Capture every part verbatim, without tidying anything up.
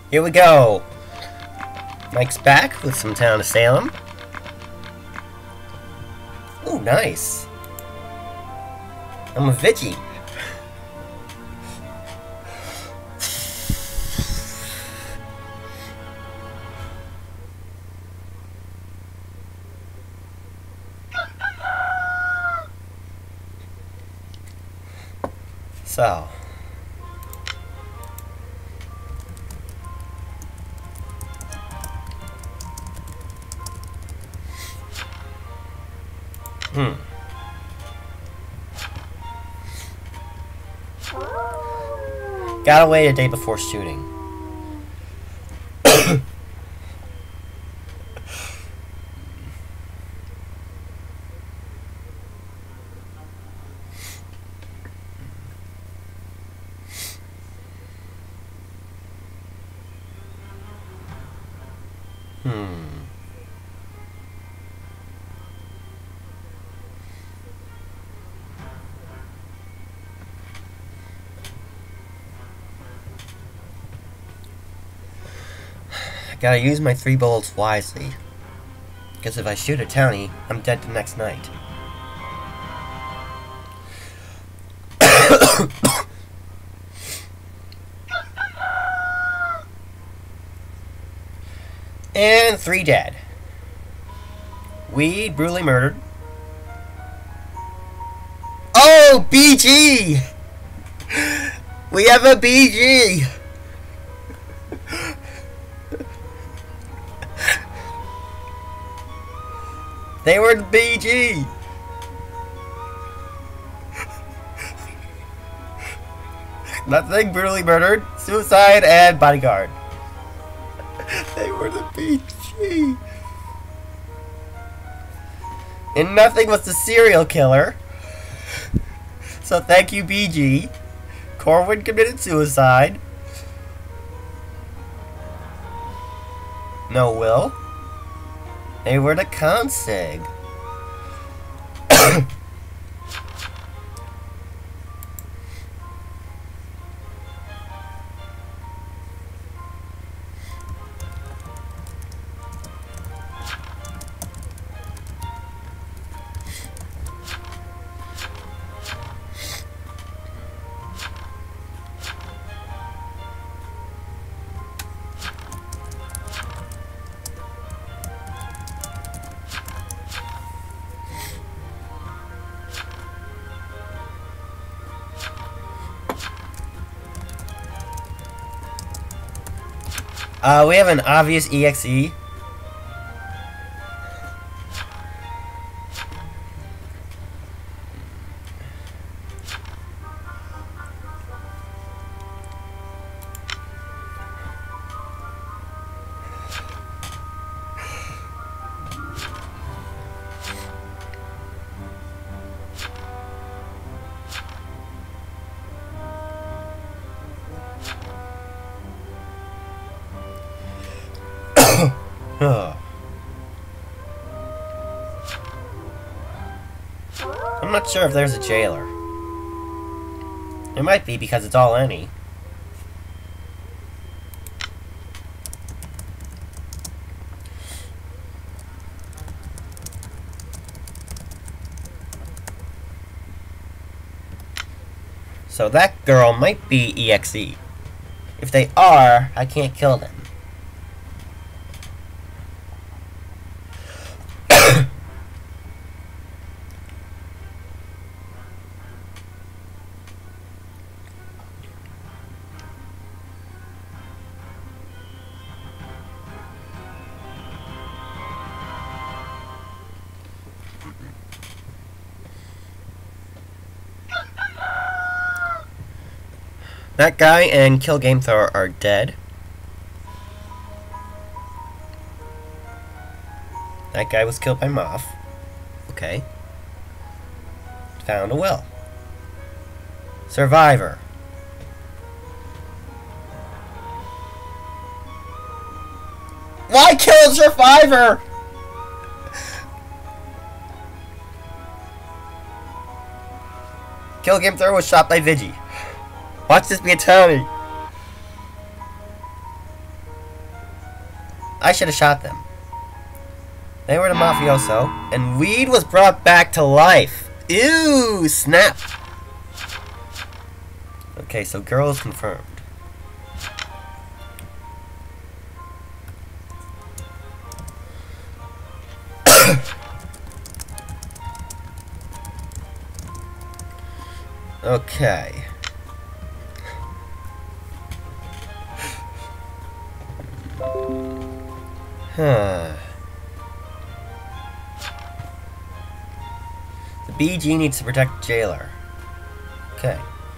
Here we go. Mike's back with some town of Salem. Ooh, nice. I'm a Vigi. So. Hmm. Gotta wait a day before shooting. Hmm. Gotta use my three bullets wisely. Because if I shoot a townie, I'm dead the next night. And three dead. We brutally murdered. Oh, B G! We have a B G! They were the B G! Nothing, brutally murdered, suicide, and bodyguard. They were the B G! And nothing was the serial killer. So thank you, B G. Corwin committed suicide. No will. They were the consig. Uh, we have an obvious E X E. I'm not sure if there's a jailer. It might be because it's all any. So that girl might be E X E. If they are, I can't kill them. That guy and Kill Game Thrower are dead. That guy was killed by Moth. Okay. Found a will. Survivor. Why kill a survivor? Kill Game Thrower was shot by Vigi. Watch this be a townie. I should have shot them. They were the mafioso, and weed was brought back to life. Ew, snap. Okay, so girl is confirmed. Okay. Huh. The B G needs to protect Jailer. Okay.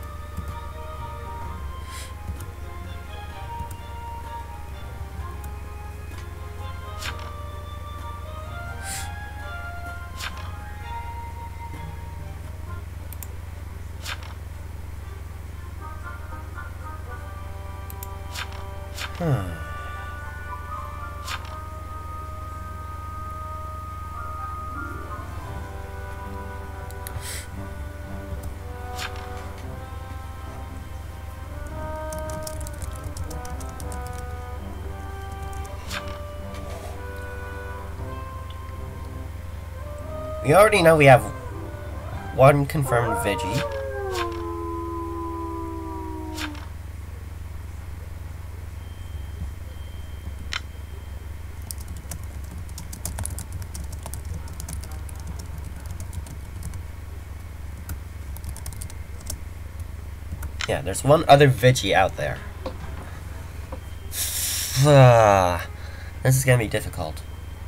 Hmm. We already know we have one confirmed Vigi. Yeah, there's one other Vigi out there. This is gonna be difficult.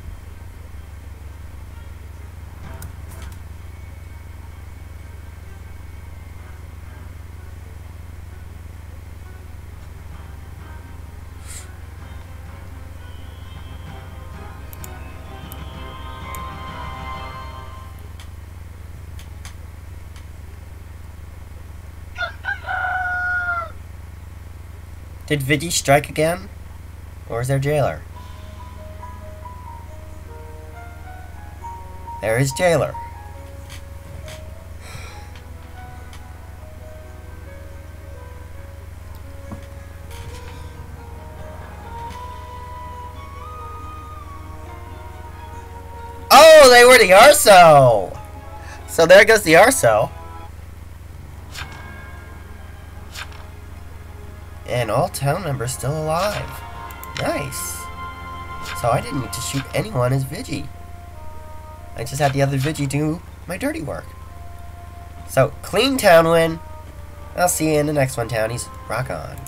Did Vigi strike again? Or is there Jailer? There is Jailer. Oh, they were the Arso! So there goes the Arso. And all town members still alive. Nice. So I didn't need to shoot anyone as Vigi. I just had the other Vigi do my dirty work. So, clean town win. I'll see you in the next one, townies. Rock on.